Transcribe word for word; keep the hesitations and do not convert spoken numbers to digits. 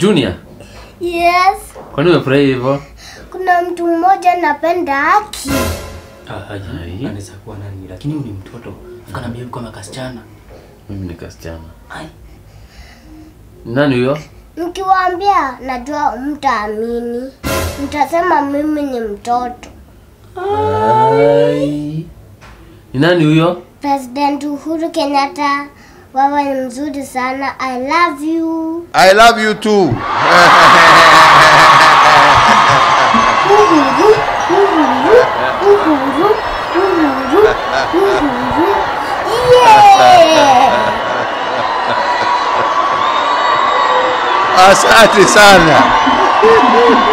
Junior? Yes. Kwa nini umefurahi hivyo? Kuna mtu mmoja anapenda haki. Ah, haji. Anaweza kuwa nani lakini huyu ni mtoto. Kana mimi kama kasichana. Mimi ni kasichana. Ai. Nani huyo? Nikiwaambia najua mtaamini. Mtasema mimi ni mtoto. Ai. Ni nani huyo? President Uhuru Kenyatta. Wewe ni mzuri sana. I love you. I love you too. Uhuru, Uhuru, Uhuru, Uhuru, Uhuru. Yeah! Asante sana.